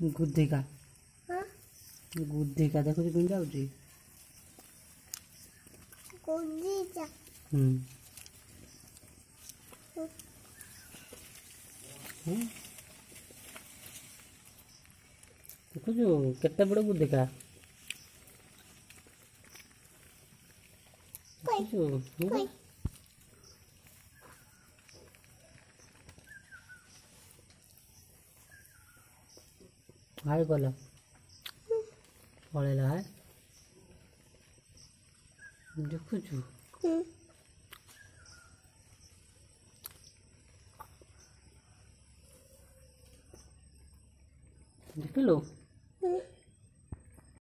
गुधिका हाँ गुधिका देखो जी जाऊँगी गुधिका देखु केते बड़ गुधिका हाय बोला पड़ेला है देखु देख लो।